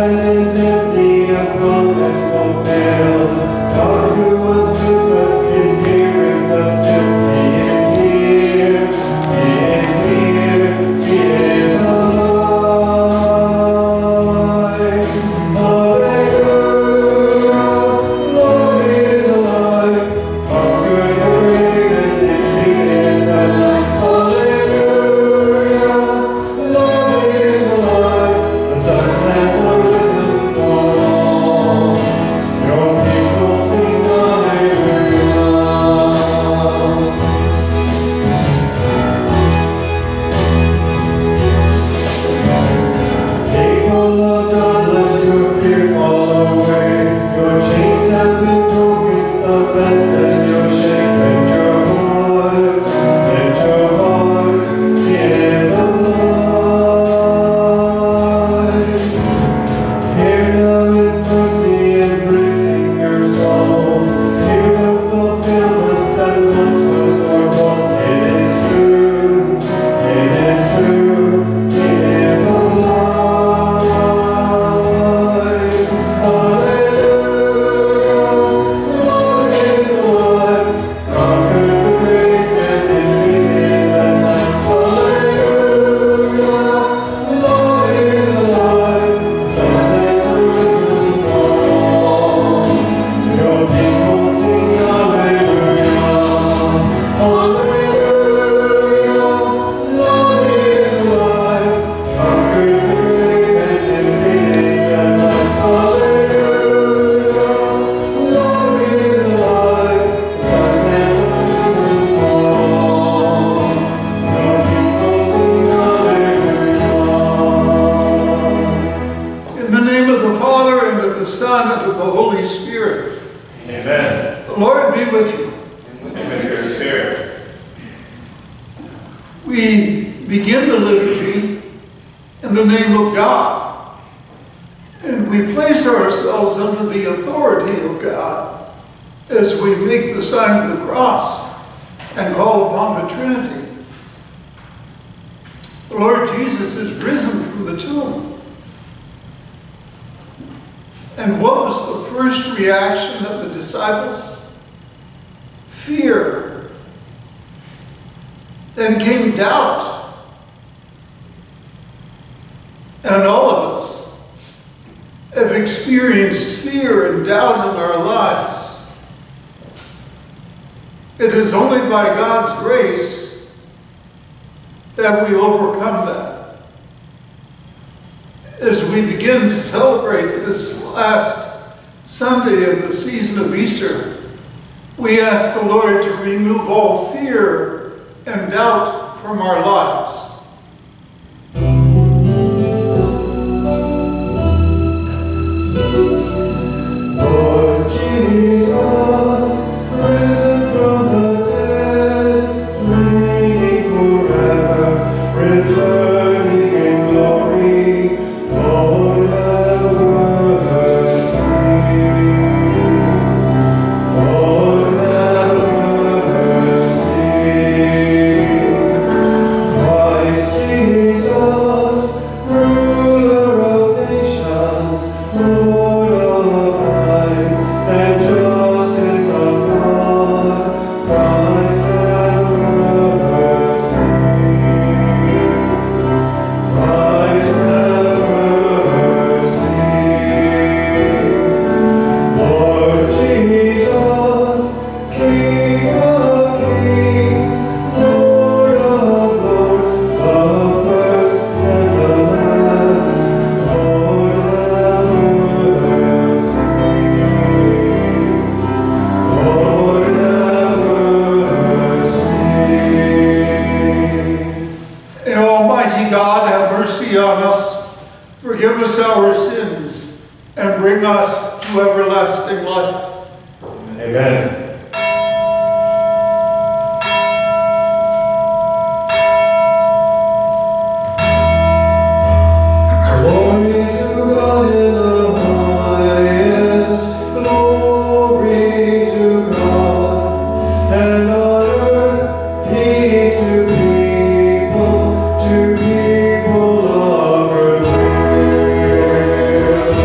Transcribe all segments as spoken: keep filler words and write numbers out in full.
To people of earth.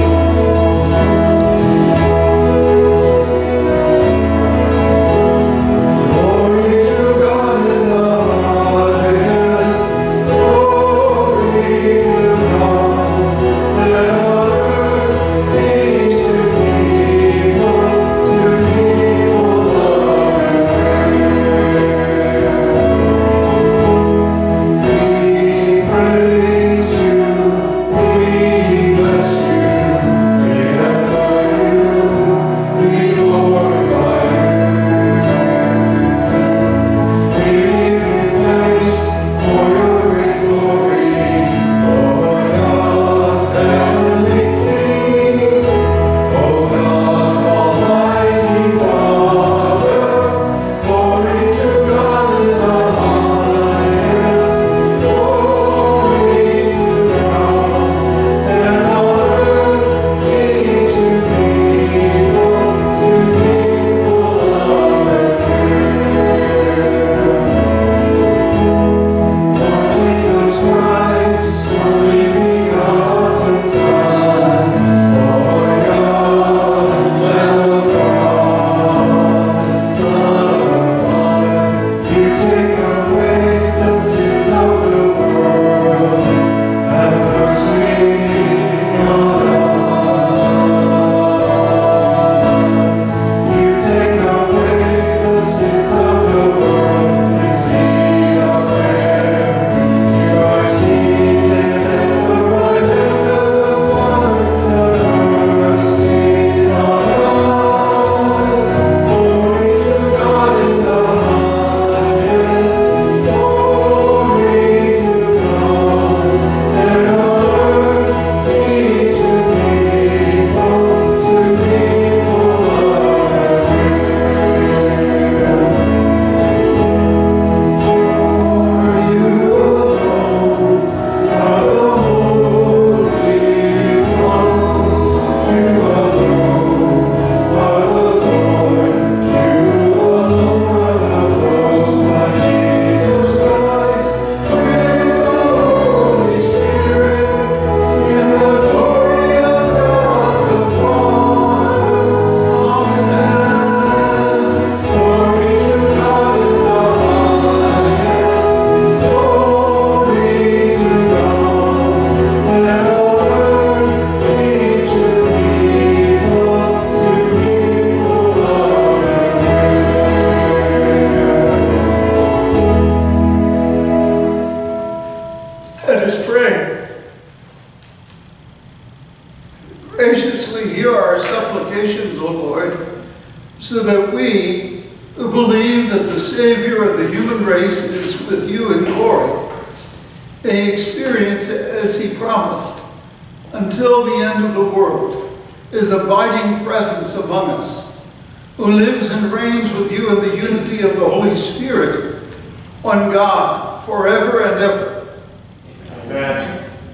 graciously hear our supplications, O Lord, so that we, who believe that the Savior of the human race is with you in glory, may experience as he promised, until the end of the world, his abiding presence among us, who lives and reigns with you in the unity of the Holy Spirit, one God, forever and ever. Amen.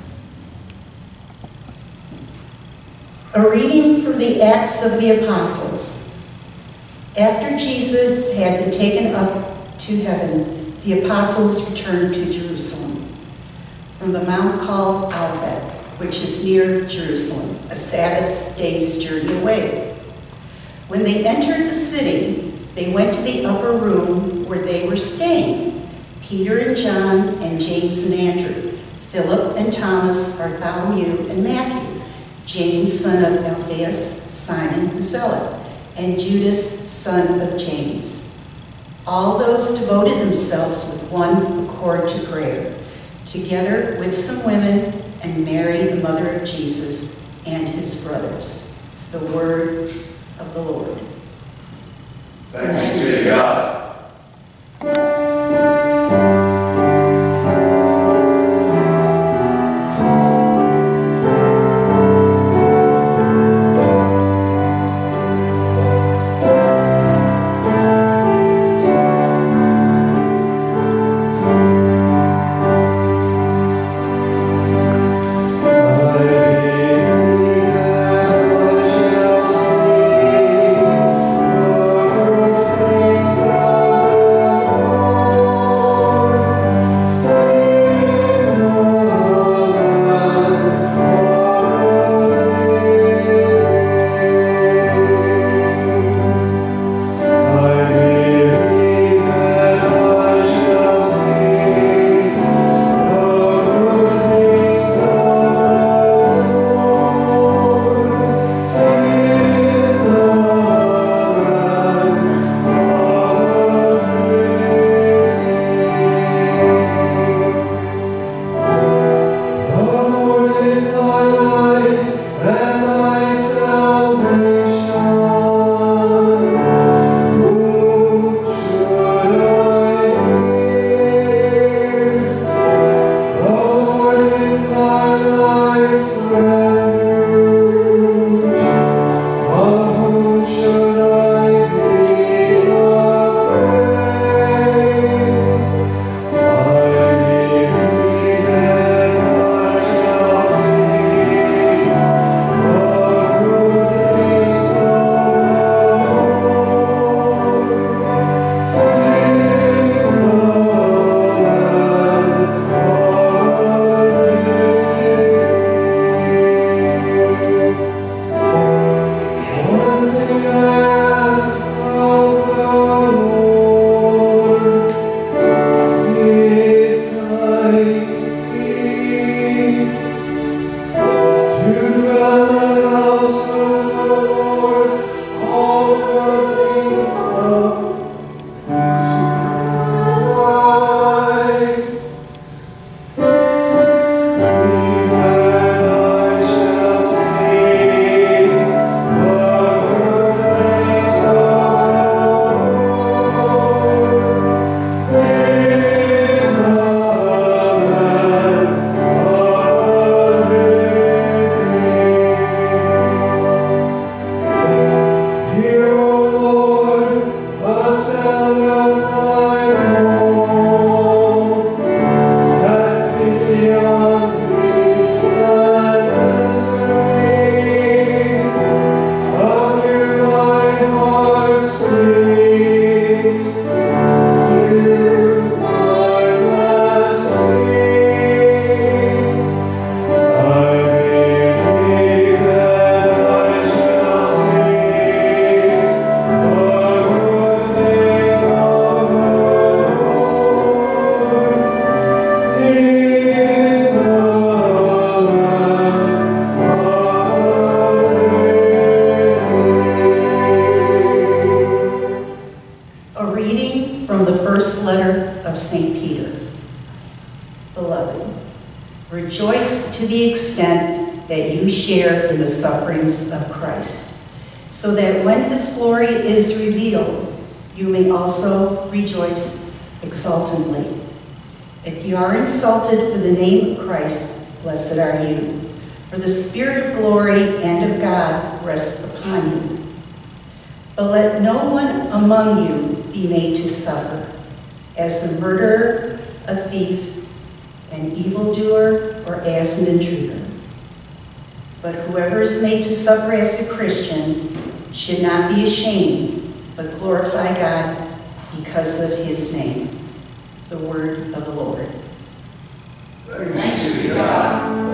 A reading from the Acts of the Apostles. After Jesus had been taken up to heaven, the apostles returned to Jerusalem from the mount called Olivet, which is near Jerusalem, a Sabbath day's journey away. When they entered the city, they went to the upper room where they were staying, Peter and John and James and Andrew, Philip and Thomas, Bartholomew and Matthew, James, son of Alphaeus, Simon the Zealot, and Judas, son of James. All those devoted themselves with one accord to prayer, together with some women and Mary, the mother of Jesus, and his brothers. The word of the Lord. Thanks be to God. Thank you. share in the sufferings of Christ, so that when his glory is revealed, you may also rejoice exultantly. If you are insulted for the name of Christ, blessed are you, for the Spirit of glory and of God rests upon you. But let no one among you be made to suffer as a murderer, a thief, an evildoer, or as an intruder. But whoever is made to suffer as a Christian should not be ashamed, but glorify God because of his name. The word of the Lord. Thanks be to God.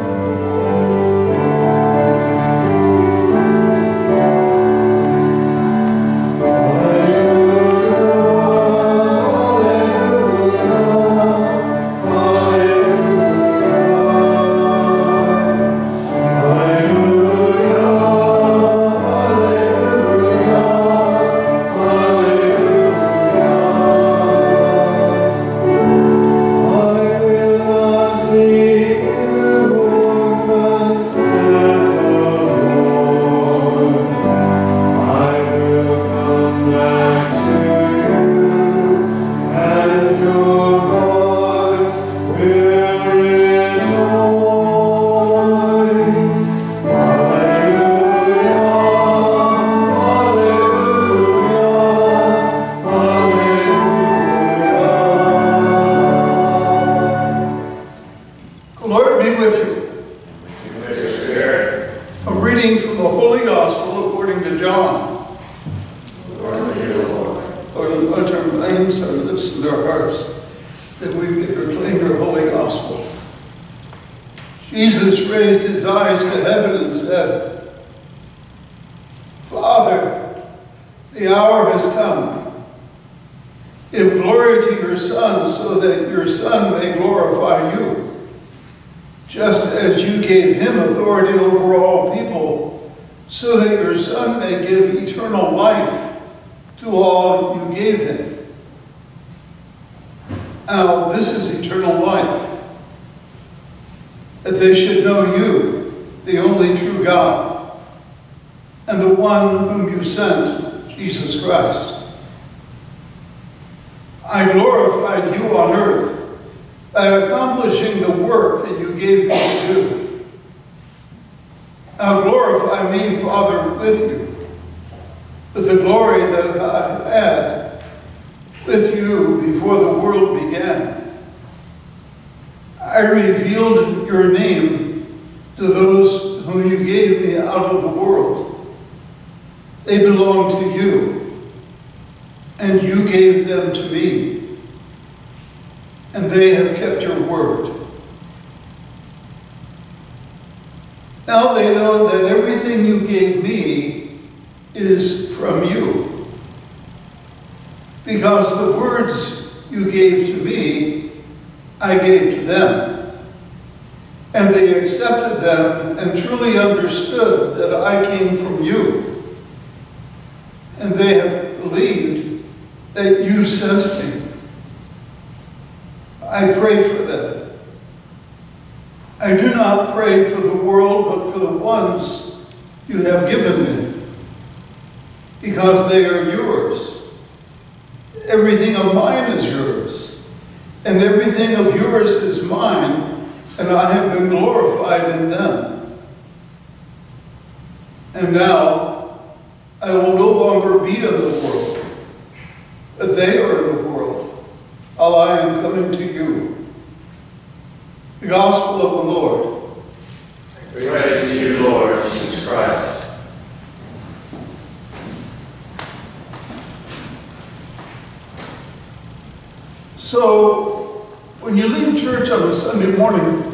So, when you leave church on a Sunday morning,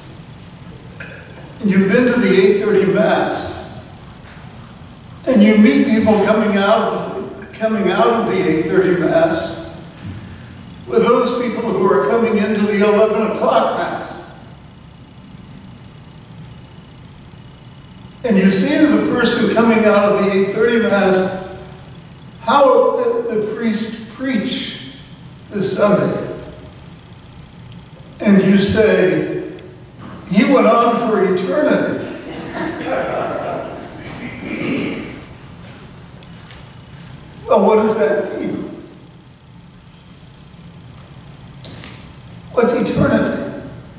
and you've been to the eight thirty Mass, and you meet people coming out of the, coming out of the eight thirty Mass with those people who are coming into the eleven o'clock Mass. And you say to the person coming out of the eight thirty Mass, how did the priest preach this Sunday? And you say, he went on for eternity. Well, what does that mean? What's eternity?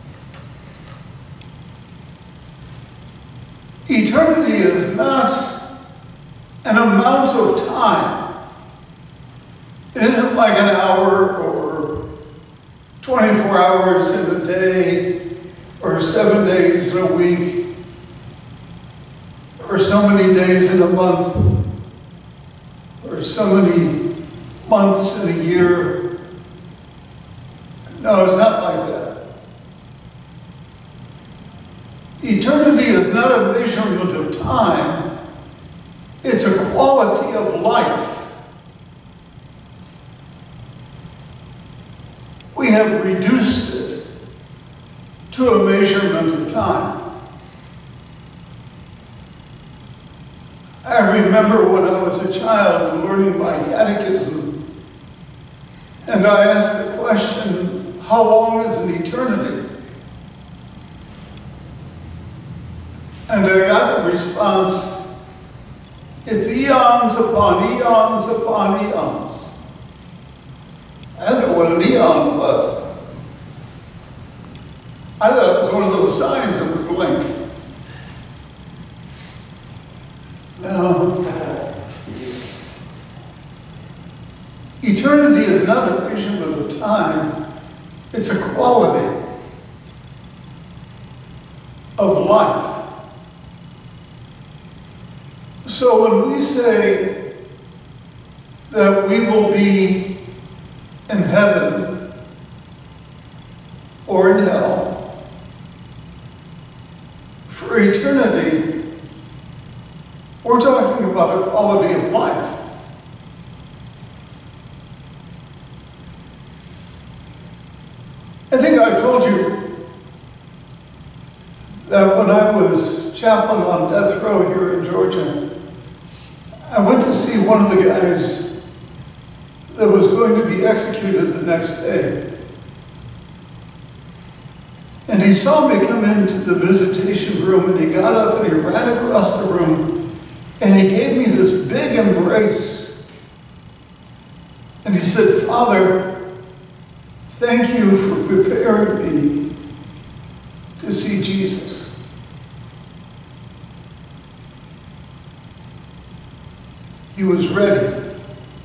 Eternity is not an amount of time. It isn't like an hour or twenty-four hours in a day or seven days in a week or so many days in a month or so many months in a year. No, it's not like that. Eternity is not a measurement of time. It's a quality of life. We have reduced it to a measurement of time. I remember when I was a child learning my catechism, and I asked the question, how long is an eternity? And I got the response, it's eons upon eons upon eons. I didn't know what an eon was. I thought it was one of those signs that would blink. Now, eternity is not a measurement of time, it's a quality of life. So when we say that we will be in heaven or in hell for eternity, we're talking about a quality of life. I think I told you that when I was chaplain on death row here in Georgia, I went to see one of the guys that was going to be executed the next day. And he saw me come into the visitation room, and he got up and he ran across the room and he gave me this big embrace. And he said, Father, thank you for preparing me to see Jesus. He was ready.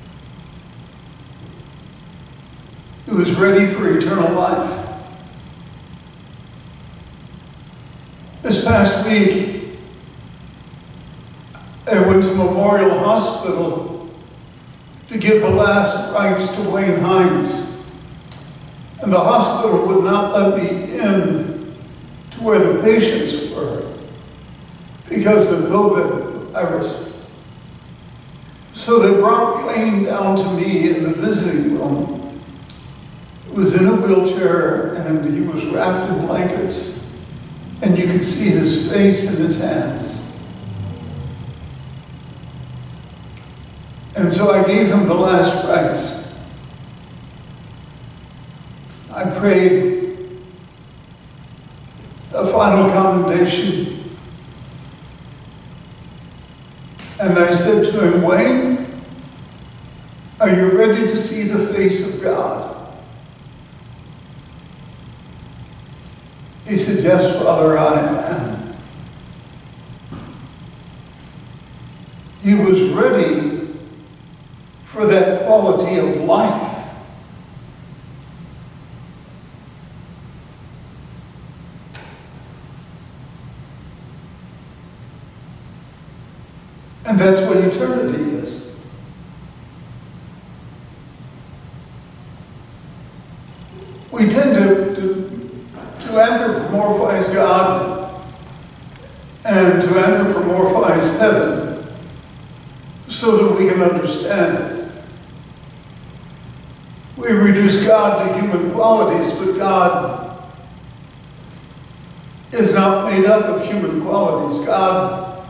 He was ready for eternal life. This past week, I went to Memorial Hospital to give the last rites to Wayne Hines. And the hospital would not let me in to where the patients were because of the COVID virus. So they brought Wayne down to me in the visiting room. He was in a wheelchair and he was wrapped in blankets, and you could see his face and his hands. And so I gave him the last rites. I prayed the final commendation. And I said to him, Wayne, are you ready to see the face of God? He said, yes, Father, I am. He was ready for that quality of life. And that's what eternity is. We tend to, to, to anthropomorphize God and to anthropomorphize heaven so that we can understand it. We reduce God to human qualities, but God is not made up of human qualities. God,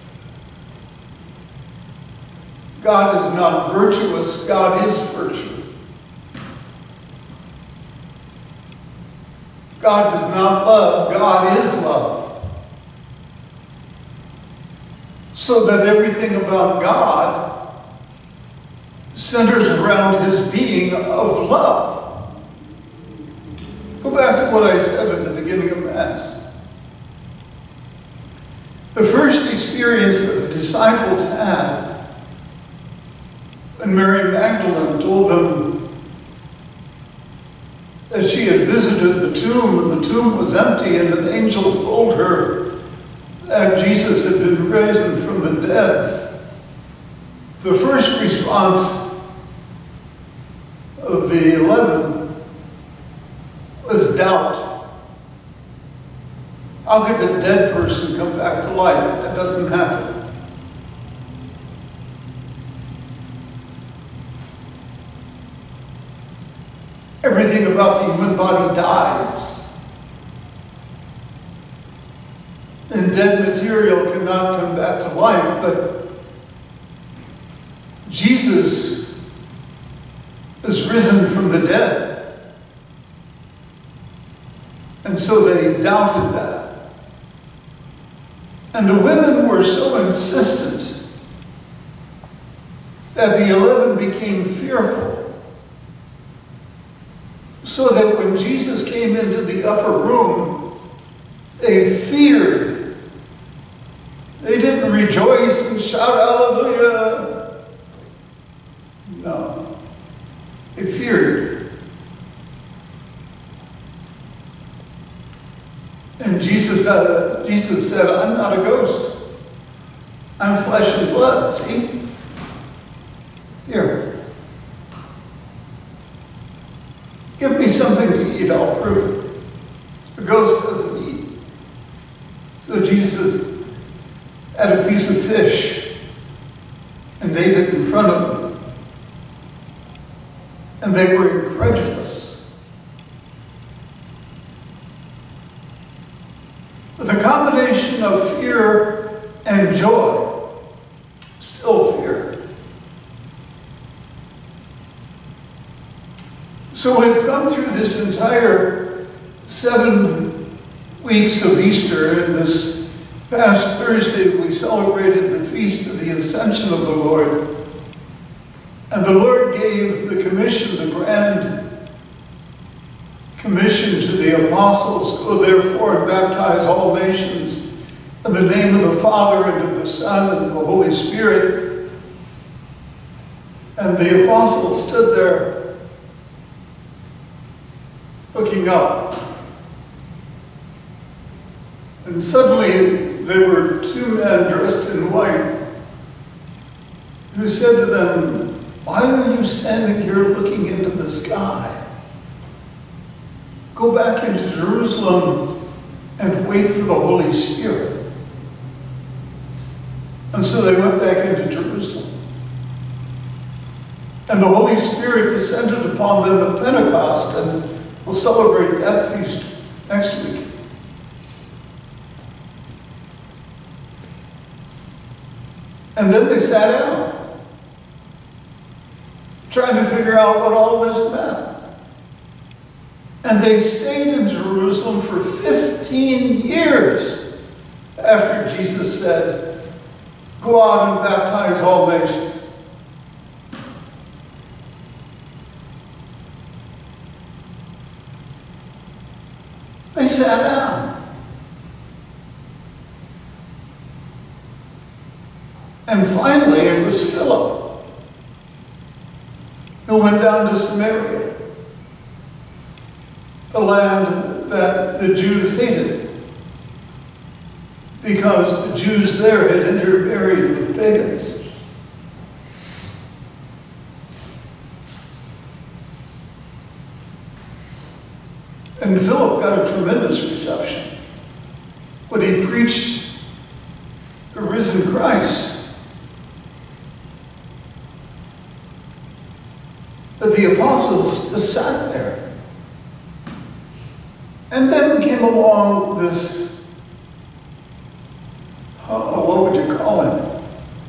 God is not virtuous. God is virtue. God does not love. God is love. so that everything about God centers around his being of love. Go back to what I said at the beginning of Mass. The first experience that the disciples had when Mary Magdalene told them that she had visited the tomb and the tomb was empty, and an angel told her that Jesus had been risen from the dead. The first response of the eleven was doubt. How could a dead person come back to life? That doesn't happen. Everything about the human body dies. And dead material cannot come back to life, but Jesus is risen from the dead. And so they doubted that. And the women were so insistent that the eleven became fearful. So that when Jesus came into the upper room, they feared. They didn't rejoice and shout hallelujah. No, they feared. And Jesus, uh, Jesus said, I'm not a ghost. I'm flesh and blood, see? Here. Give me something to eat, I'll prove it. A ghost doesn't eat. So Jesus had a piece of fish and laid it in front of them. And they were incredulous. With a combination of fear and joy, still fear. So we've come through this entire seven weeks of Easter, and this past Thursday we celebrated the feast of the Ascension of the Lord. And the Lord gave the commission, the grand commission to the apostles, go therefore and baptize all nations in the name of the Father and of the Son and of the Holy Spirit. And the apostles stood there looking up. And suddenly there were two men dressed in white who said to them, why are you standing here looking into the sky? Go back into Jerusalem and wait for the Holy Spirit. And so they went back into Jerusalem. And the Holy Spirit descended upon them at Pentecost, and we'll celebrate that feast next week. And then they sat down, trying to figure out what all this meant. And they stayed in Jerusalem for fifteen years after Jesus said, go out and baptize all nations. They sat down. And finally, it was Philip who went down to Samaria, the land that the Jews hated, because the Jews there had intermarried with pagans. And Philip got a tremendous reception when he preached the risen Christ. But the apostles just sat there. And then came along this, oh, what would you call him?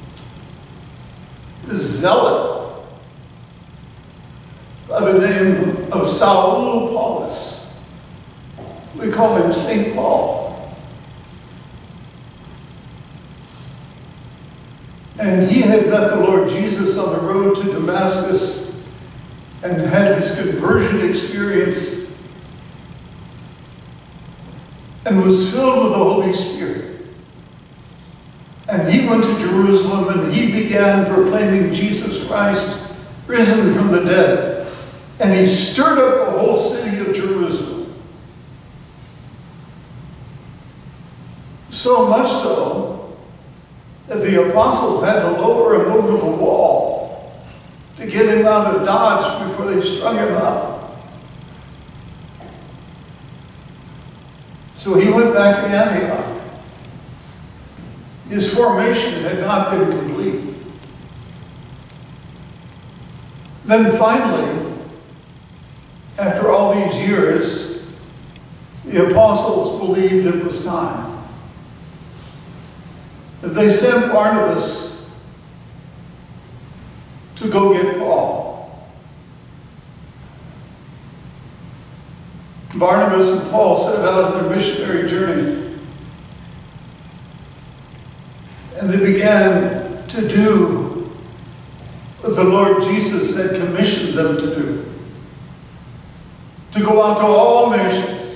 This zealot by the name of Saul Paulus. We call him Saint Paul. And he had met the Lord Jesus on the road to Damascus and had his conversion experience and was filled with the Holy Spirit. And he went to Jerusalem and he began proclaiming Jesus Christ risen from the dead. And he stirred up the whole city of Jerusalem. So much so that the apostles had to lower him over the wall to get him out of Dodge before they strung him up. So he went back to Antioch. His formation had not been complete. Then finally, after all these years, the apostles believed it was time. They sent Barnabas to go get Paul. Barnabas and Paul set out on their missionary journey. And they began to do what the Lord Jesus had commissioned them to do. To go out to all nations,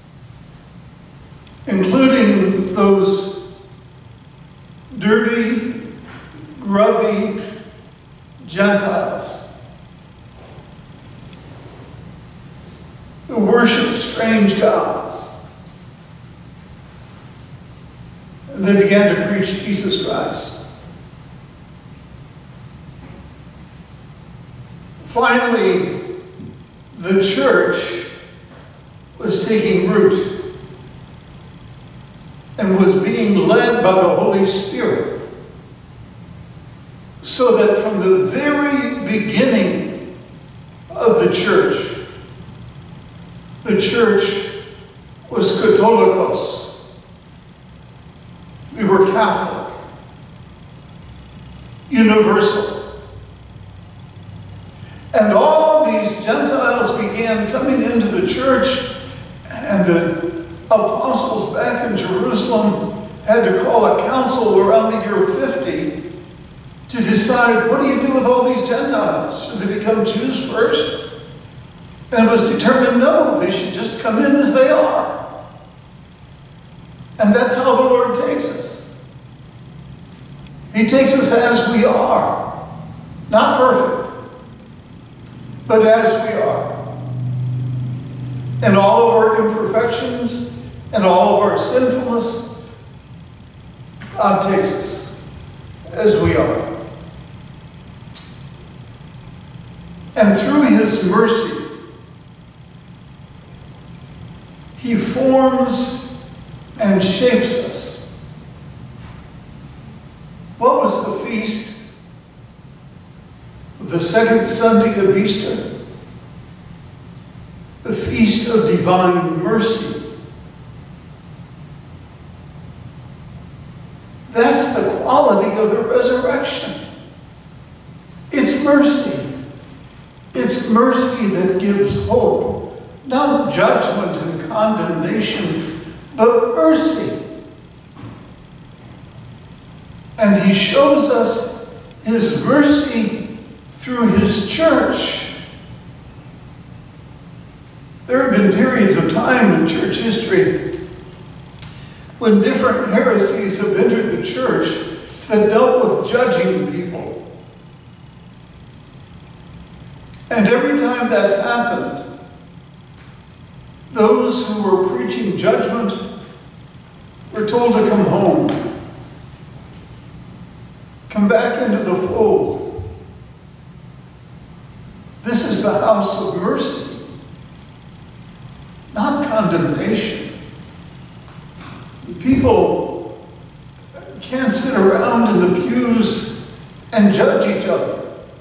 including those dirty, grubby Gentiles who worship strange gods. And they began to preach Jesus Christ. Finally, the church was taking root and was being led by the Holy Spirit, so that from the very beginning of the church, the church was Catholicos. We were Catholic, universal. And all these Gentiles began coming into the church, and the apostles back in Jerusalem had to call a council around the year fifty to decide, what do you do with all these Gentiles? Should they become Jews first? And it was determined, no, they should just come in as they are. And that's how the Lord takes us. He takes us as we are. Not perfect, but as we are. And all of our imperfections and all of our sinfulness, God takes us as we are. And through his mercy, he forms and shapes us. What was the feast of the second Sunday of Easter? The feast of divine mercy. That's the quality of the resurrection. It's mercy. It's mercy that gives hope. Not judgment and condemnation, but mercy. And he shows us his mercy through his church. There have been periods of time in church history when different heresies have entered the church that dealt with judging people. And every time that's happened, those who were preaching judgment were told to come home. Come back into the fold. This is the house of mercy, not condemnation. People can't sit around in the pews and judge each other.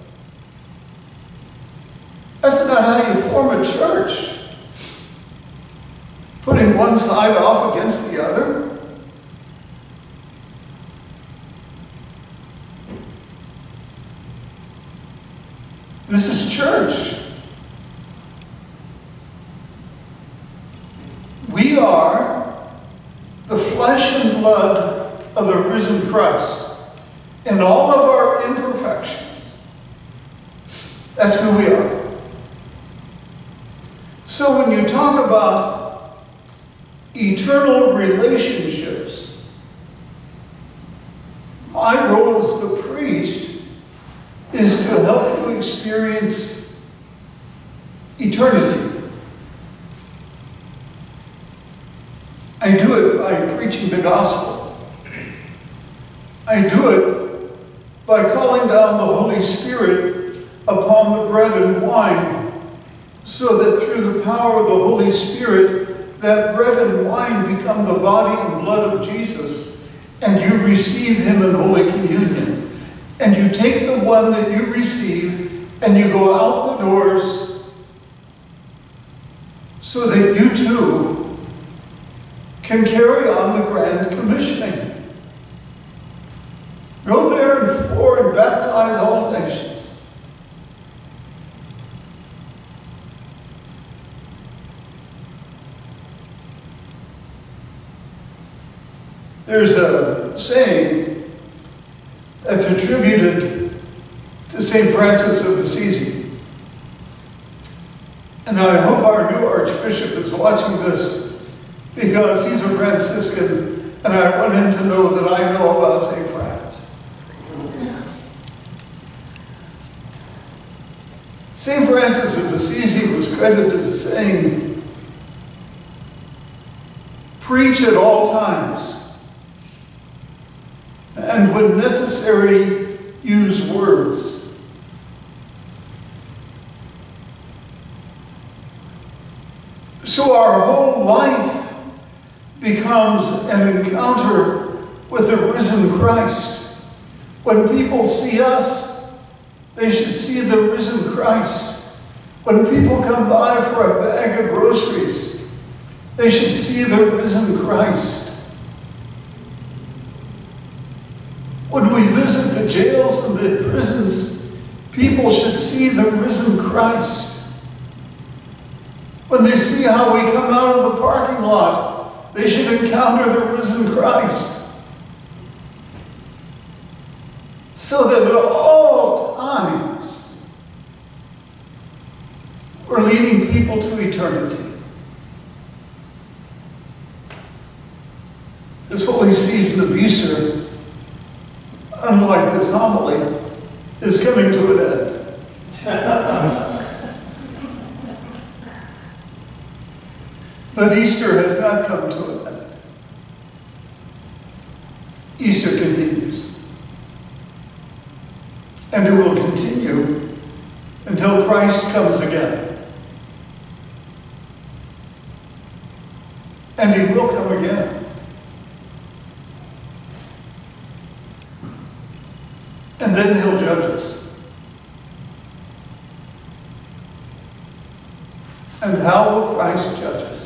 That's not how you form a church. Putting one side off against the other. This is church. We are the flesh and blood of the risen Christ. in all of our imperfections. That's who we are. So when you talk about eternal relationships, my role as the priest is to help you experience eternity. I do it by preaching the gospel. I do it by calling down the Holy Spirit upon the bread and wine, so that through the power of the Holy Spirit, that bread and wine become the body and blood of Jesus, and you receive him in Holy Communion. And you take the one that you receive, and you go out the doors so that you too can carry on the Grand Commissioning. Go there and for and baptize all nations. There's a saying that's attributed to Saint Francis of Assisi. And I hope our new Archbishop is watching this, because he's a Franciscan, and I want him to know that I know about Saint Francis. Saint Francis of Assisi was credited as saying, "Preach at all times, and when necessary, use words." So our whole life becomes an encounter with the risen Christ. When people see us, they should see the risen Christ. When people come by for a bag of groceries, they should see the risen Christ. When we visit the jails and the prisons, people should see the risen Christ. When they see how we come out of the parking lot, they should encounter the risen Christ. So that at all times, we're leading people to eternity. This holy season of Easter, unlike this homily, is coming to an end. But Easter has not come to an end. Easter continues. And it will continue until Christ comes again. And he will come again. And then he'll judge us. And how will Christ judge us?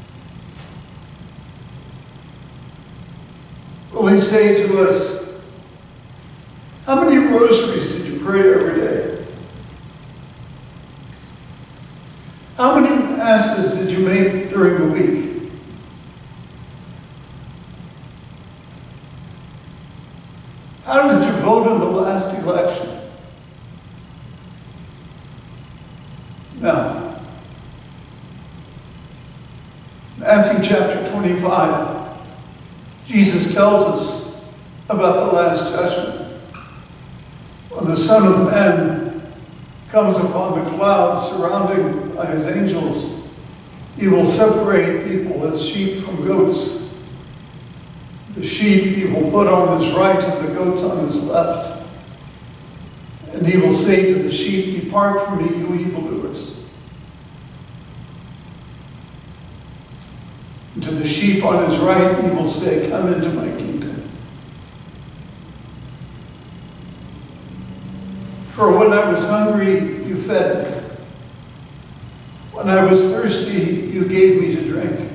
Will he say to us, "How many rosaries did you pray every day? How many masses did you make during the week? How did you vote in the last election?" No. Matthew chapter twenty-five. Jesus tells us about the last judgment. When the Son of Man comes upon the clouds surrounded by his angels, he will separate people as sheep from goats. The sheep he will put on his right and the goats on his left. And he will say to the sheep, "Depart from me, you evildoers." And to the sheep on his right, he will say, "Come into my kingdom." For when I was hungry, you fed me. When I was thirsty, you gave me to drink.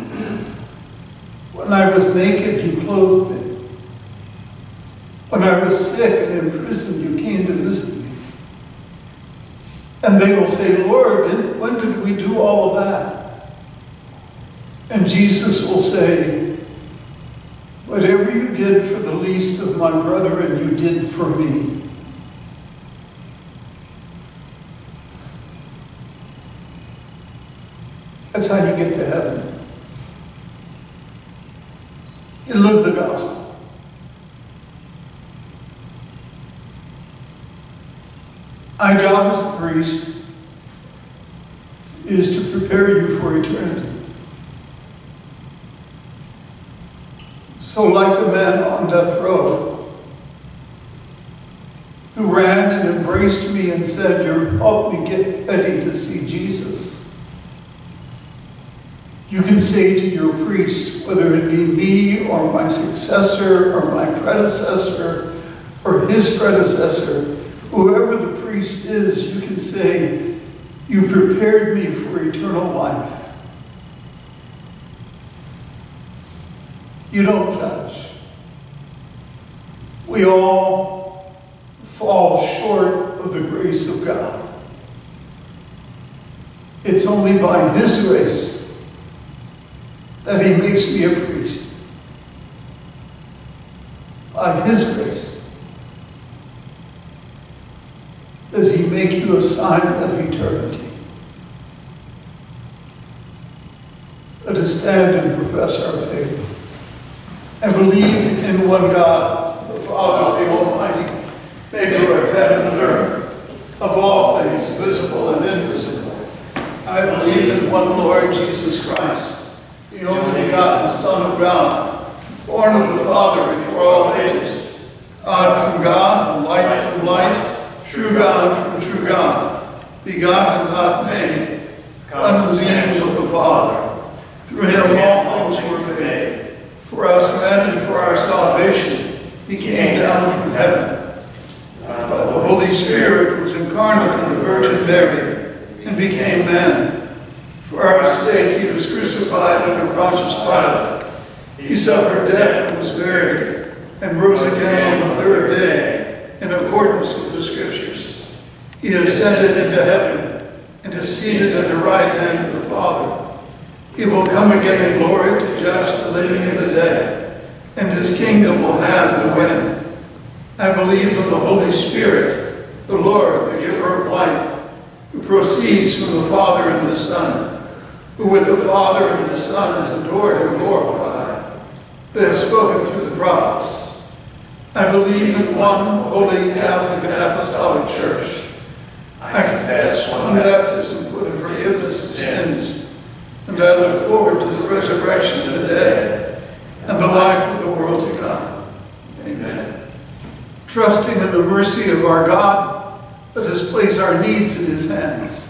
When I was naked, you clothed me. When I was sick and in prison, you came to visit me. And they will say, "Lord, when did we do all of that?" And Jesus will say, "When Whatever you did for the least of my brethren, you did for me. That's how you get to heaven. You live the gospel. My job as a priest is to prepare you for eternity. So like the man on death row who ran and embraced me and said, "You're help me get ready to see Jesus," you can say to your priest, whether it be me or my successor or my predecessor or his predecessor, whoever the priest is, you can say, "You prepared me for eternal life." You don't judge. We all fall short of the grace of God. It's only by his grace that he makes me a priest. By his grace does he make you a sign of eternity. Let us stand and profess our faith. I believe in one God, the Father, the Almighty, maker of heaven and earth, of all things visible and invisible. I believe in one Lord Jesus Christ, the only begotten Son of God, born of the Father before all ages, God from God, and light from light, true God from true God, begotten, not made, unbeing with the Father. Through him all things were made. For us men and for our salvation, he came down from heaven. By the Holy Spirit was incarnate in the Virgin Mary and became man. For our sake he was crucified under Pontius Pilate. He suffered death and was buried, and rose again on the third day, in accordance with the Scriptures. He ascended into heaven and is seated at the right hand of the Father. He will come again in glory to judge the living and the dead, and his kingdom will have no end. I believe in the Holy Spirit, the Lord, the giver of life, who proceeds from the Father and the Son, who with the Father and the Son is adored and glorified. They have spoken through the prophets. I believe in one holy Catholic and Apostolic Church. I confess one baptism for the forgiveness of sins, and I look forward to the resurrection of the dead and the life of the world to come. Amen. Trusting in the mercy of our God, let us place our needs in his hands.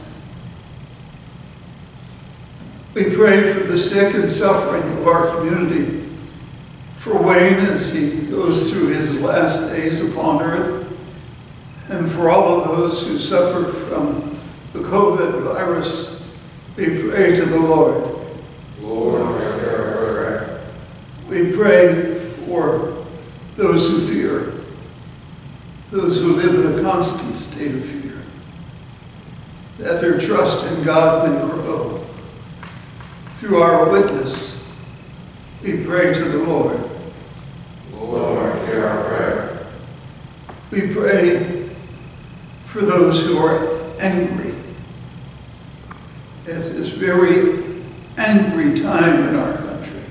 We pray for the sick and suffering of our community, for Wayne as he goes through his last days upon earth, and for all of those who suffer from the COVID virus. We pray to the Lord. Lord, hear our prayer. We pray for those who fear, those who live in a constant state of fear, that their trust in God may grow. Through our witness, we pray to the Lord. Lord, hear our prayer. We pray for those who are angry at this very angry time in our country,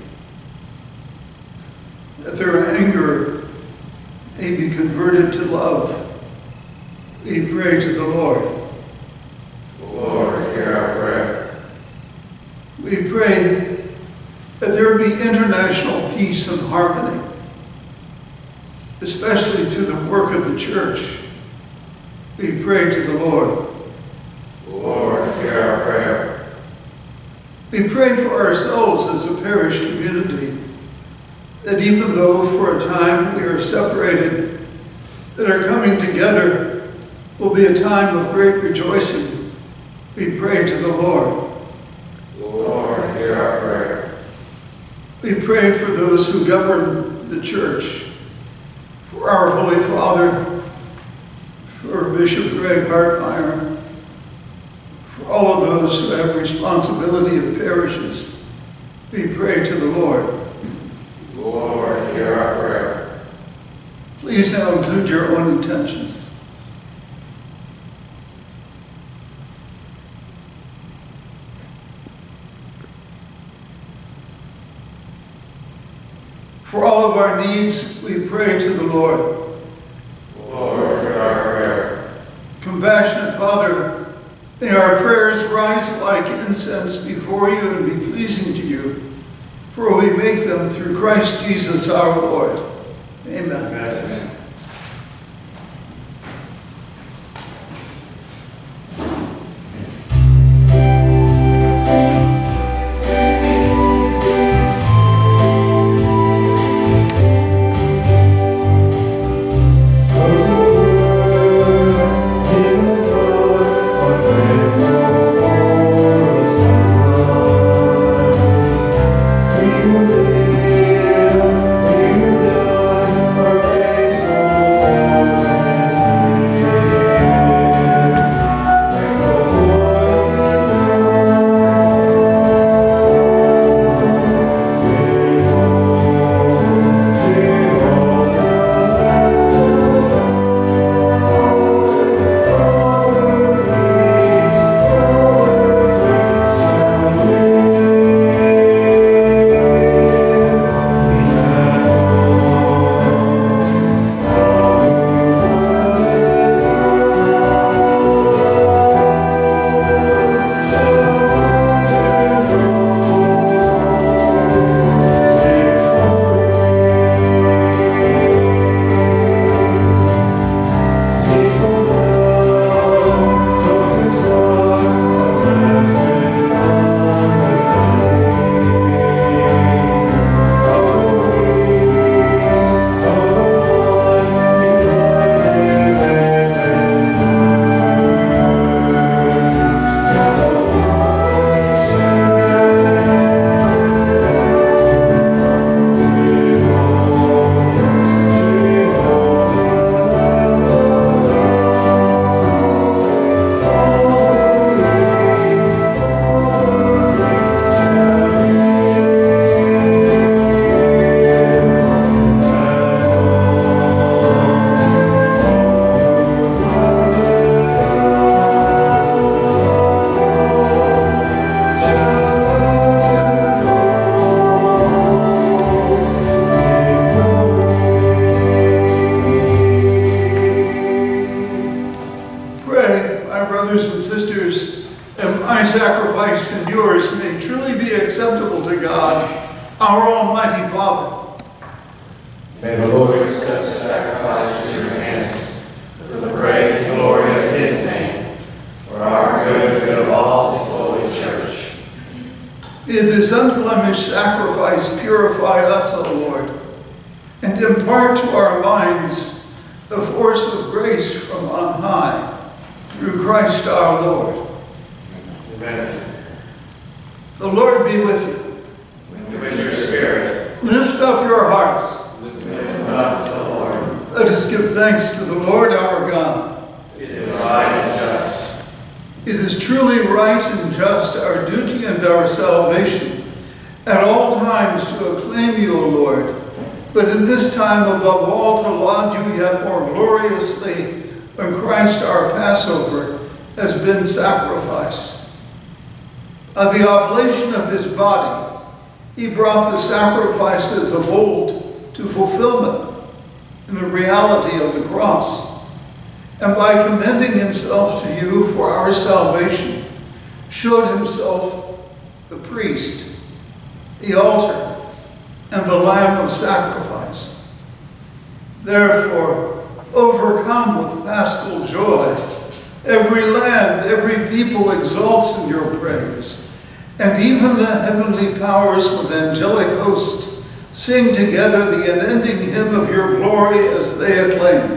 that their anger may be converted to love. We pray to the Lord. Lord, hear our prayer. We pray that there be international peace and harmony, especially through the work of the church. We pray to the Lord. Lord, hear our prayer. We pray for ourselves as a parish community, that even though for a time we are separated, that our coming together will be a time of great rejoicing. We pray to the Lord. Lord, hear our prayer. We pray for those who govern the church, for our Holy Father, for Bishop Greg Hartmeyer, for all of those who have responsibility of parishes. We pray to the Lord. Lord, hear our prayer. Please now include your own intentions. For all of our needs, we pray to the Lord. Lord, hear our prayer. Compassionate Father, may our prayers rise like incense before you and be pleasing to you, for we make them through Christ Jesus our Lord. Amen. Amen. May the Lord accept the sacrifice in your hands for the praise and glory of his name, for our good and good of all his holy church. May this unblemished sacrifice purify us, O Lord, and impart to our minds the force of grace from on high, through Christ our Lord. Amen. The Lord be with you. With your spirit. Lift up your hearts. Lift up to the Lord. Let us give thanks to the Lord our God. It is right and just. It is truly right and just, our duty and our salvation, at all times to acclaim you, O Lord, but in this time above all to laud you yet more gloriously when Christ our Passover has been sacrificed. Of the oblation of his body, he brought the sacrifices of old to fulfillment in the reality of the cross, and by commending himself to you for our salvation, showed himself the priest, the altar, and the lamb of sacrifice. Therefore, overcome with paschal joy, every land, every people exalts in your praise, and even the heavenly powers with angelic host sing together the unending hymn of your glory as they acclaim.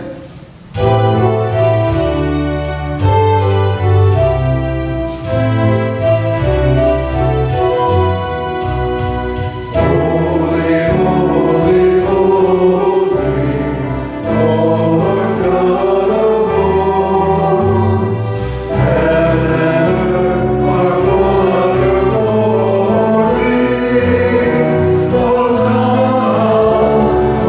Hosanna,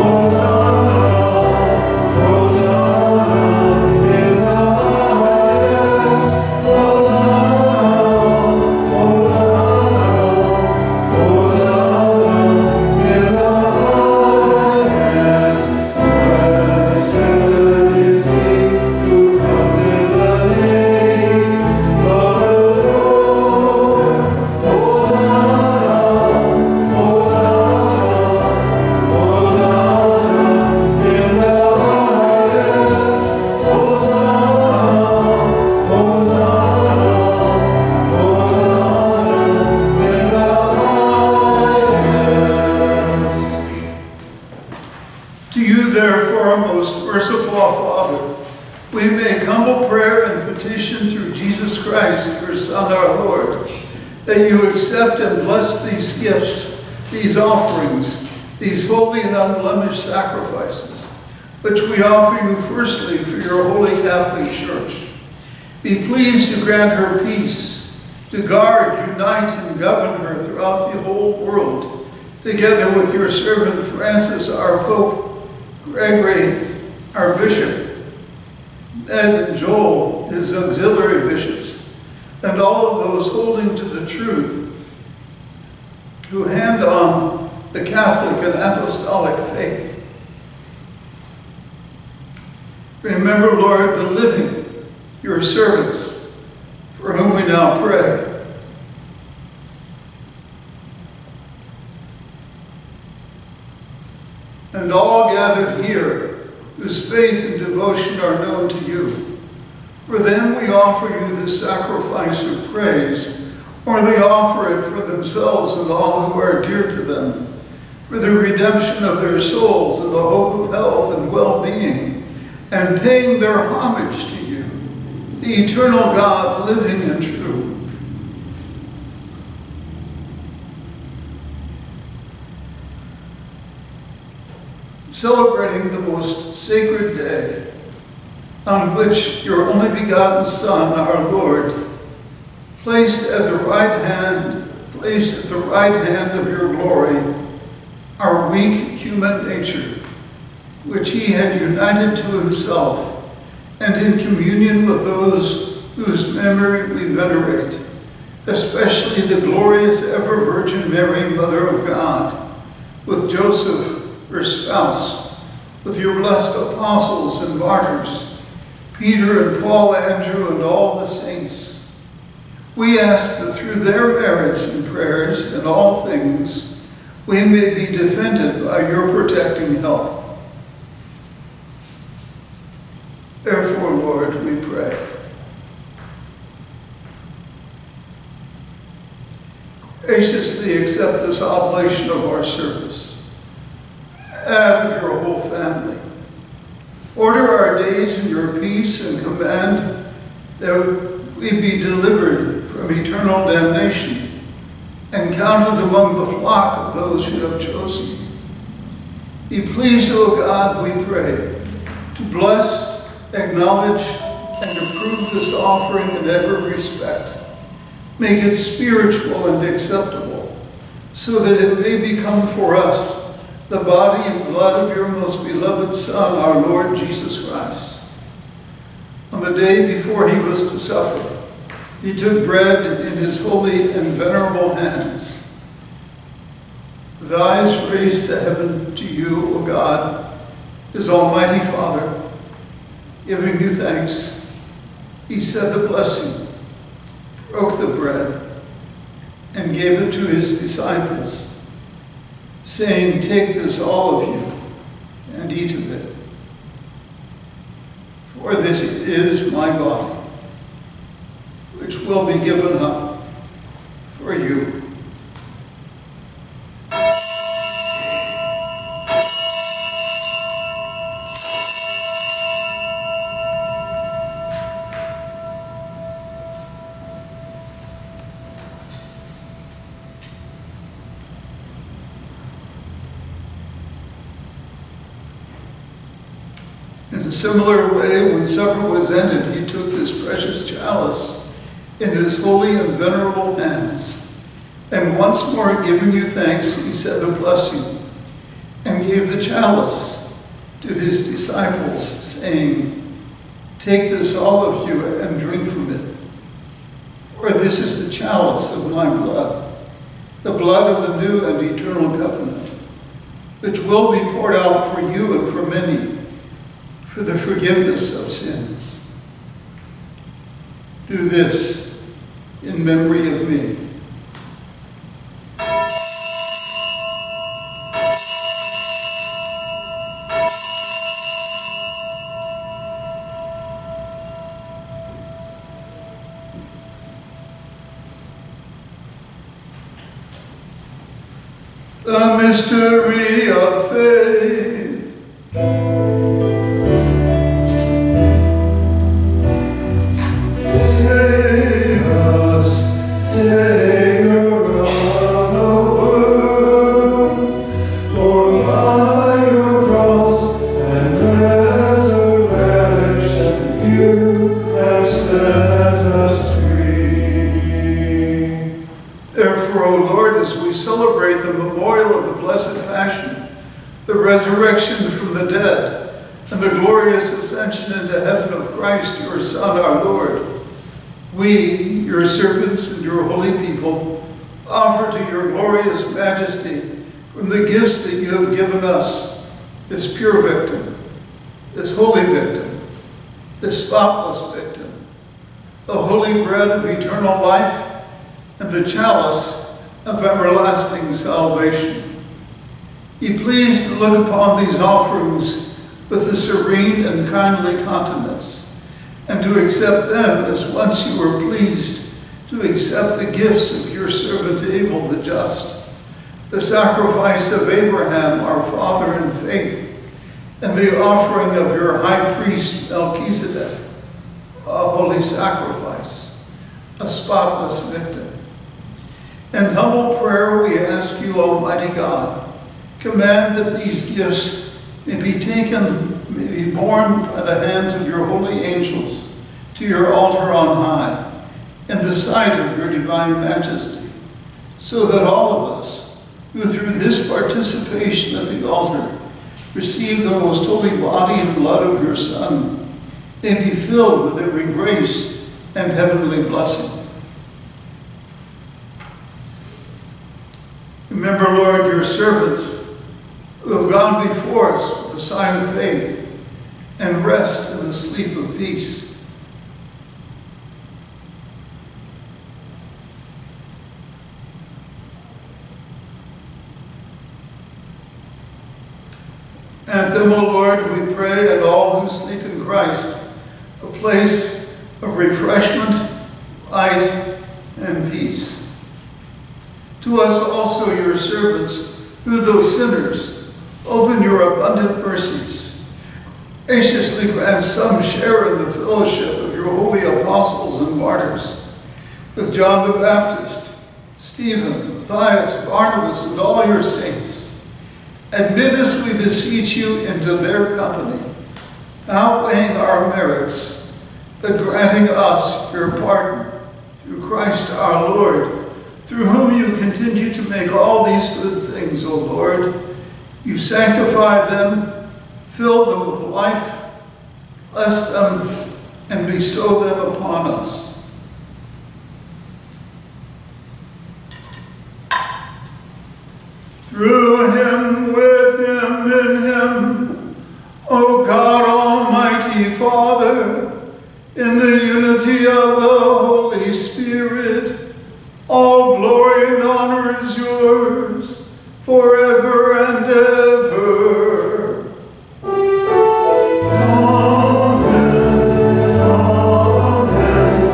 our Father, we make humble prayer and petition through Jesus Christ, your Son, our Lord, that you accept and bless these gifts, these offerings, these holy and unblemished sacrifices, which we offer you firstly for your holy Catholic Church. Be pleased to grant her peace, to guard, unite, and govern her throughout the whole world, together with your servant Francis, our Pope, Gregory, our Bishop, Ed and Joel, his auxiliary bishops, and all of those holding to the truth, who hand on the Catholic and Apostolic faith. Remember, Lord, the living, your servants, for whom we now pray. And all gathered here, whose faith and devotion are known to you. For them we offer you this sacrifice of praise, or they offer it for themselves and all who are dear to them, for the redemption of their souls and the hope of health and well-being, and paying their homage to you, the eternal God, living and true. Celebrating the most sacred day on which your only begotten Son, our Lord, placed at the right hand, placed at the right hand of your glory, our weak human nature, which he had united to himself, and in communion with those whose memory we venerate, especially the glorious ever-Virgin Mary, Mother of God, with Joseph, her spouse, with your blessed apostles and martyrs, Peter and Paul, Andrew, and all the saints. We ask that through their merits and prayers in all things, we may be defended by your protecting help. Therefore, Lord, we pray. Graciously accept this oblation of our service. Add your whole family. Order our days in your peace and command that we be delivered from eternal damnation and counted among the flock of those you have chosen. Be pleased, O God, we pray, to bless, acknowledge, and approve this offering in every respect. Make it spiritual and acceptable, so that it may become for us the body and blood of your most beloved Son, our Lord Jesus Christ. On the day before he was to suffer, he took bread in his holy and venerable hands. With eyes raised to heaven to you, O God, his almighty Father, giving you thanks, he said the blessing, broke the bread, and gave it to his disciples, saying, "Take this, all of you, and eat of it. For this is my body, which will be given up for you." In a similar way, when supper was ended, he took this precious chalice in his holy and venerable hands, and once more giving you thanks, he said the blessing, and gave the chalice to his disciples, saying, "Take this, all of you, and drink from it. For this is the chalice of my blood, the blood of the new and eternal covenant, which will be poured out for you and for many, for the forgiveness of sins. Do this in memory of me." The mystery of faith. resurrection from the dead, and the glorious ascension into heaven of Christ, your Son, our Lord, we, your servants and your holy people, offer to your glorious majesty from the gifts that you have given us, this pure victim, this holy victim, this spotless victim, the holy bread of eternal life, and the chalice of everlasting salvation. Be pleased to look upon these offerings with a serene and kindly countenance, and to accept them as once you were pleased to accept the gifts of your servant Abel the just, the sacrifice of Abraham our father in faith, and the offering of your high priest Melchizedek, a holy sacrifice, a spotless victim. In humble prayer we ask you, Almighty God, command that these gifts may be taken, may be borne by the hands of your holy angels to your altar on high, in the sight of your divine majesty, so that all of us, who through this participation at the altar receive the most holy body and blood of your Son, may be filled with every grace and heavenly blessing. Remember, Lord, your servants who have gone before us with the sign of faith, and rest in the sleep of peace. Grant them, O Lord, we pray, and all who sleep in Christ, a place of refreshment, light, and peace. To us also, your servants, who though sinners, open your abundant mercies. Graciously grant some share in the fellowship of your holy apostles and martyrs, with John the Baptist, Stephen, Matthias, Barnabas, and all your saints. Admit us, we beseech you, into their company, outweighing our merits, but granting us your pardon through Christ our Lord, through whom you continue to make all these good things, O Lord. You sanctify them, fill them with life, bless them, and bestow them upon us. Through him, with him, in him, O God, Almighty Father, in the unity of the Holy Spirit, all glory and honor is yours, forever and ever. Amen, amen,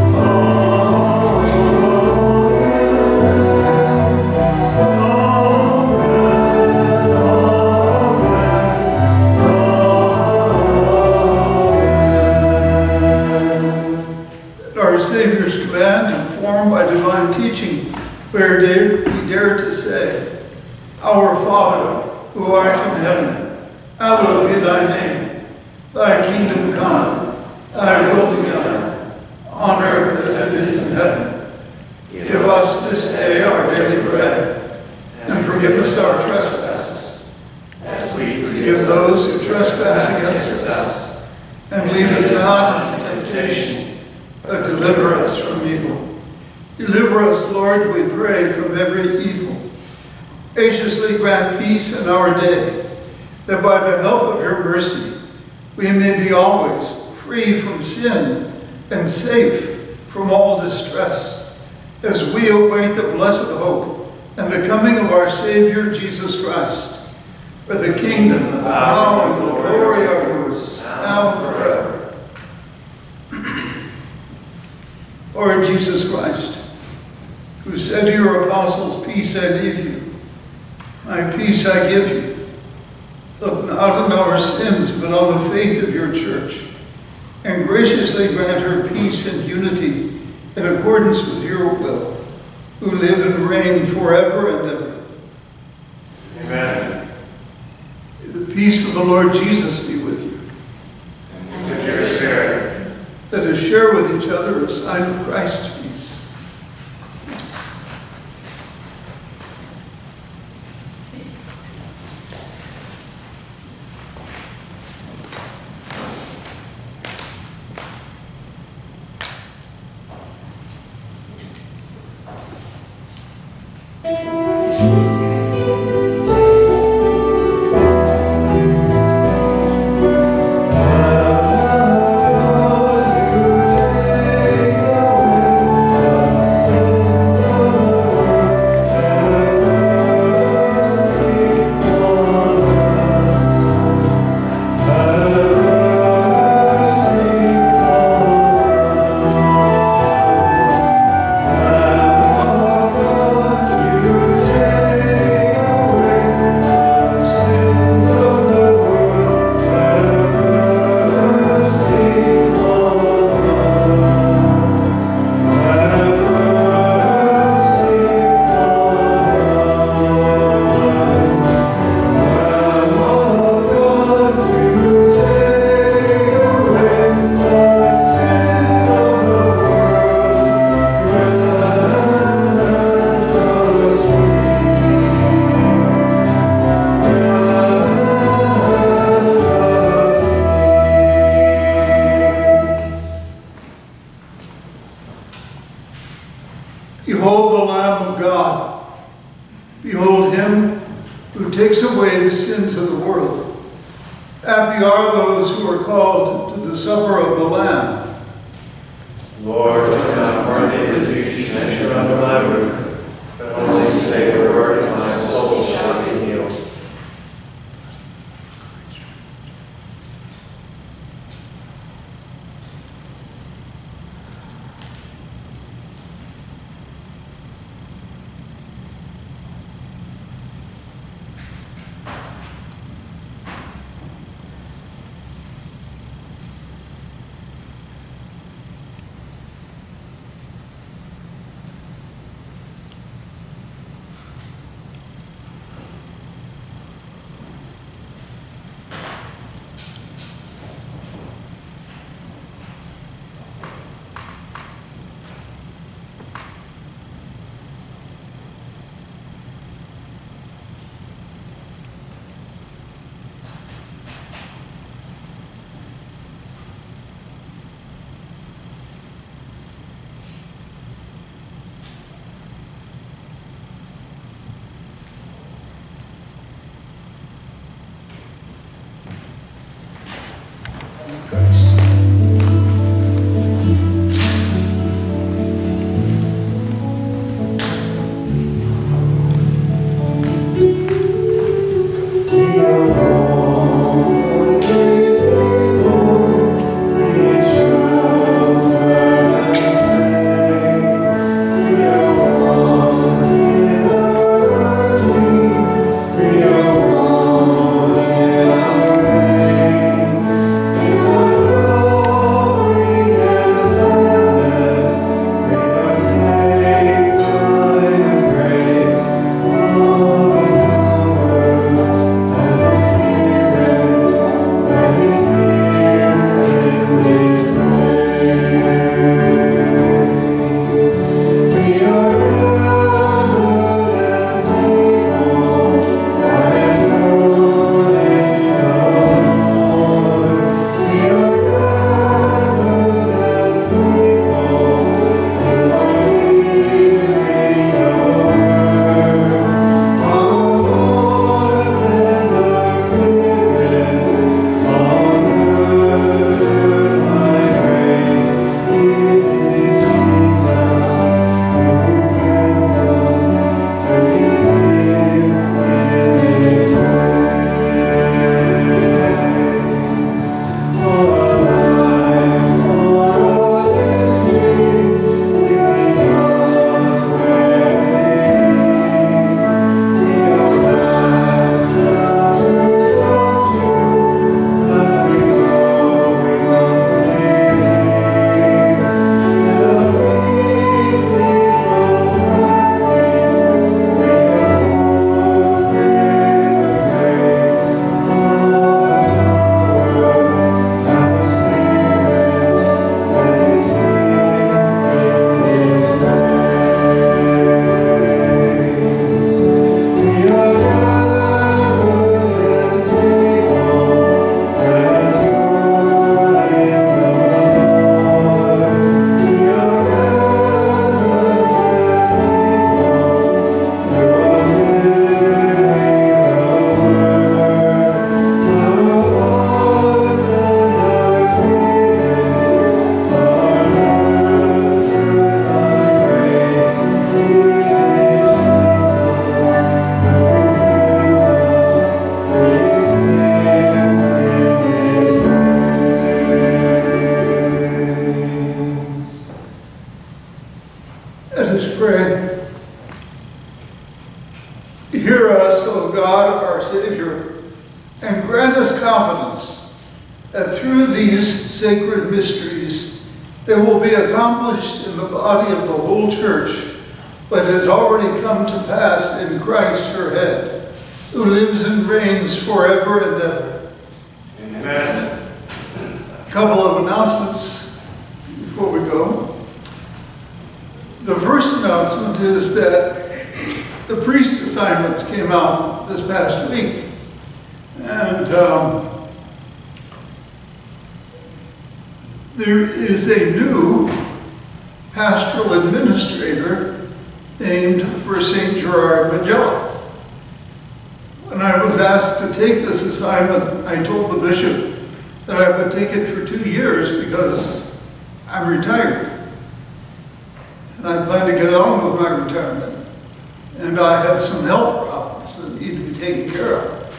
amen. At our Savior's command, informed by divine teaching, where we dare to say, Our Father, who art in heaven, hallowed be thy name. Thy kingdom come, thy will be done, on earth as it is in heaven. Give us this day our daily bread, and forgive us our trespasses, as we forgive those who trespass against us. And lead us not into temptation, but deliver us from evil. Deliver us, Lord, we pray, from every evil. Graciously grant peace in our day, that by the help of your mercy we may be always free from sin and safe from all distress, as we await the blessed hope and the coming of our Savior Jesus Christ. For the kingdom, the power, and the glory are yours, now and forever. Lord Jesus Christ, who said to your apostles, peace I leave you, my peace I give you. Look not on our sins, but on the faith of your church, and graciously grant her peace and unity in accordance with your will, who live and reign forever and ever. Amen. The peace of the Lord Jesus be with you. And with your spirit. Let us share with each other a sign of Christ's peace. takes away the sins of the world. Happy are those who are called to the supper of the Lamb. Lord, I'm not worthy that you should enter under my roof, but only say the word, and my soul shall be healed. There is a new pastoral administrator named for Saint Gerard Magellan. When when I was asked to take this assignment, I told the bishop that I would take it for two years because I'm retired. And I plan to get on with my retirement. And I have some health problems that need to be taken care of.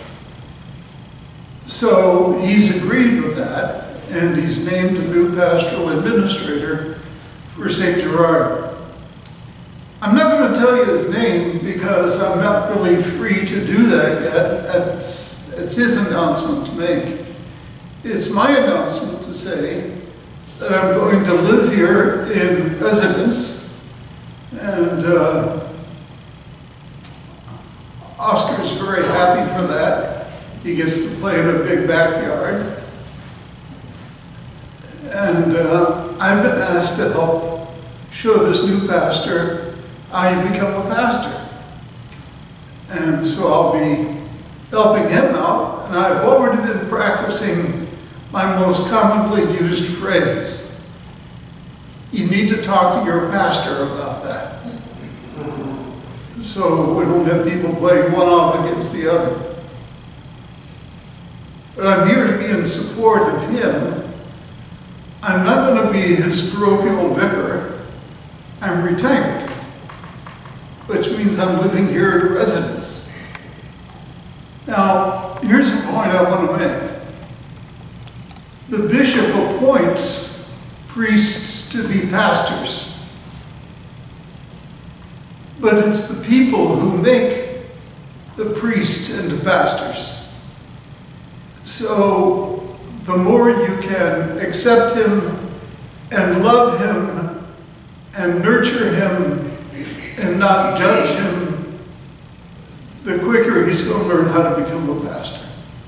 So he's agreed with that, and he's named a new pastoral administrator for Saint Gerard. I'm not going to tell you his name because I'm not really free to do that yet. It's, it's his announcement to make. It's my announcement to say that I'm going to live here in residence, and uh, Oscar's very happy for that. He gets to play in a big backyard. And uh, I've been asked to help show this new pastor how you become a pastor. And so I'll be helping him out, and I've already been practicing my most commonly used phrase. You need to talk to your pastor about that. So we don't have people playing one off against the other. But I'm here to be in support of him. I'm not going to be his parochial vicar. I'm retired, which means I'm living here at a residence. Now, here's a point I want to make. The bishop appoints priests to be pastors. But it's the people who make the priests into pastors. So the more you can accept him and love him and nurture him and not judge him, the quicker he's going to learn how to become a pastor.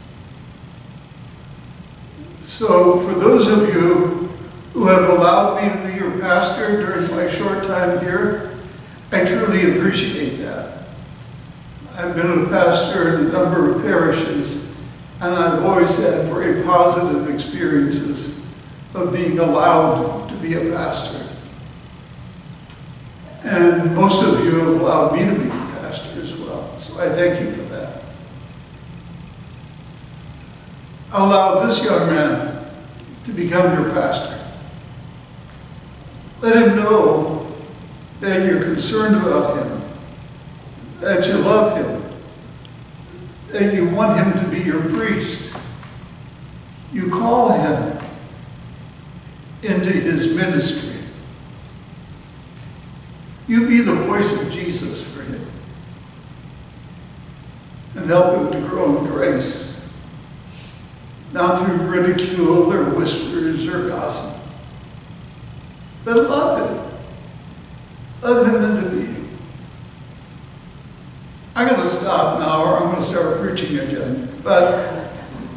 So for those of you who have allowed me to be your pastor during my short time here, I truly appreciate that. I've been a pastor in a number of parishes, and I've always had very positive experiences of being allowed to be a pastor. And most of you have allowed me to be a pastor as well, so I thank you for that. Allow this young man to become your pastor. Let him know that you're concerned about him, that you love him, that you want him to be your priest. You call him into his ministry. You be the voice of Jesus for him and help him to grow in grace, not through ridicule or whispers or gossip, but love him. Love him into being. I'm going to stop now or I'm going to start preaching again, but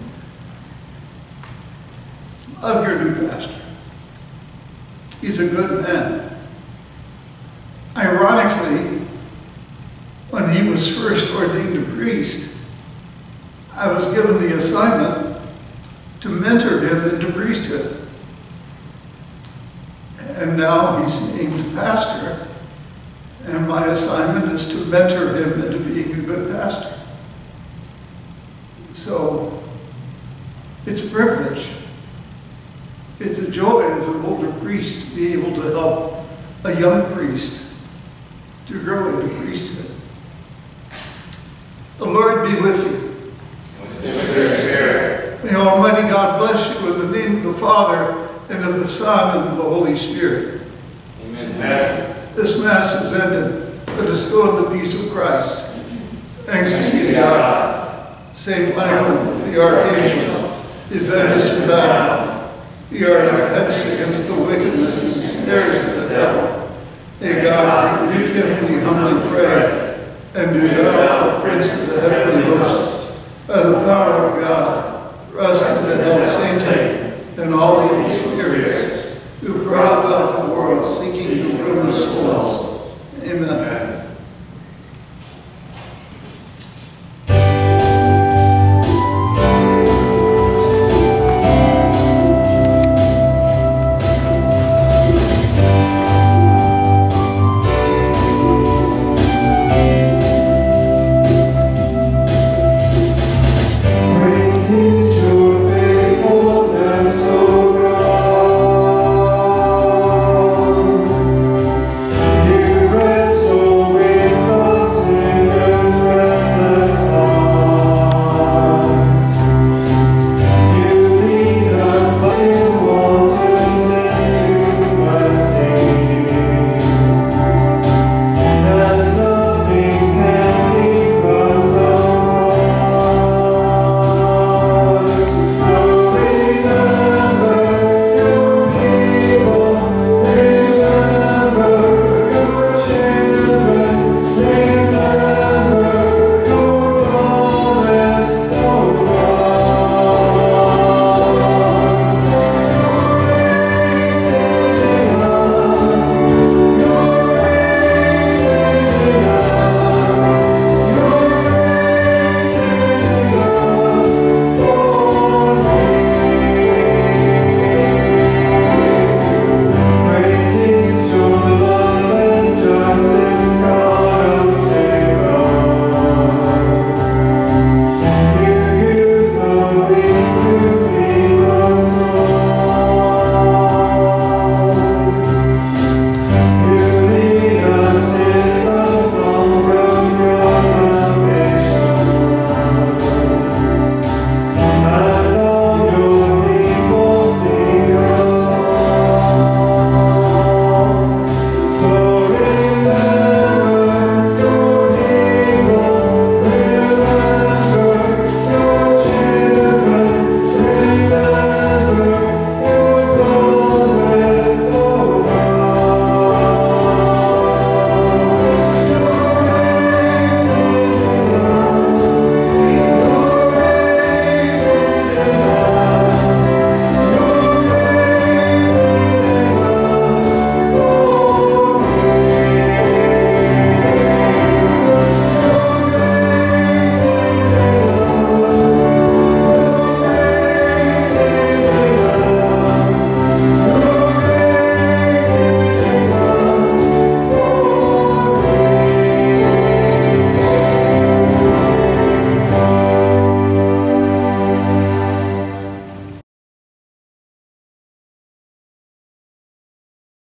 love your new pastor. He's a good man. Ironically, when he was first ordained a priest, I was given the assignment to mentor him into priesthood. And now he's named pastor. And my assignment is to mentor him into being a good pastor. So, it's a privilege. It's a joy as an older priest to be able to help a young priest to grow into priesthood. The Lord be with you. With your spirit. May Almighty God bless you in the name of the Father, and of the Son, and of the Holy Spirit. Amen. This Mass is ended. Let us go in the peace of Christ. Thanks be to God. Saint Michael, the Archangel, defend us in battle. Be our defense against the wickedness and snares of the devil. May God rebuke him, we humbly pray. And do thou, O Prince of the heavenly hosts, by the power of God, thrust into hell Satan and all evil spirits,